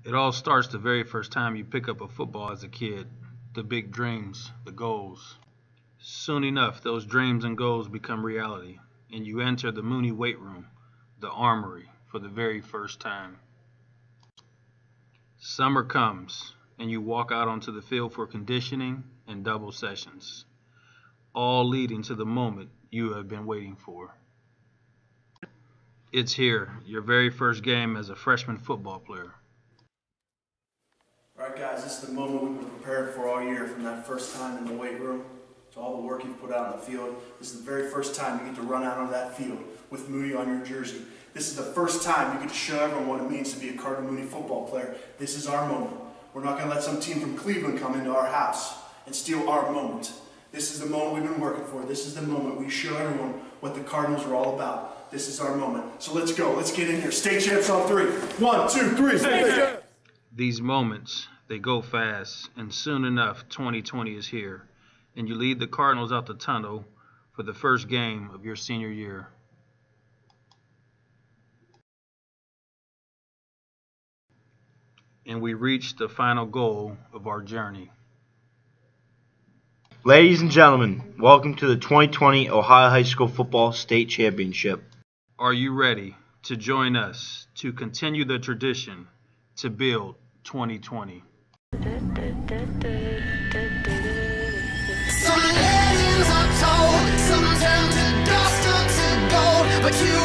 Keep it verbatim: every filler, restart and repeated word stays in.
It all starts the very first time you pick up a football as a kid. The big dreams, the goals. Soon enough, those dreams and goals become reality, and you enter the Mooney weight room, the armory, for the very first time. Summer comes, and you walk out onto the field for conditioning and double sessions, all leading to the moment you have been waiting for. It's here, your very first game as a freshman football player. All right, guys, this is the moment we've been preparing for all year, from that first time in the weight room to all the work you've put out on the field. This is the very first time you get to run out on that field with Mooney on your jersey. This is the first time you get to show everyone what it means to be a Cardinal Mooney football player. This is our moment. We're not going to let some team from Cleveland come into our house and steal our moment. This is the moment we've been working for. This is the moment we show everyone what the Cardinals are all about. This is our moment. So let's go. Let's get in here. State champs on three. One, two, three. State champs. These moments, they go fast, and soon enough, twenty twenty is here, and you lead the Cardinals out the tunnel for the first game of your senior year. And we reach the final goal of our journey. Ladies and gentlemen, welcome to the twenty twenty Ohio High School Football State Championship. Are you ready to join us to continue the tradition to build twenty twenty? Some legends are told, some turn to dust or to gold, but you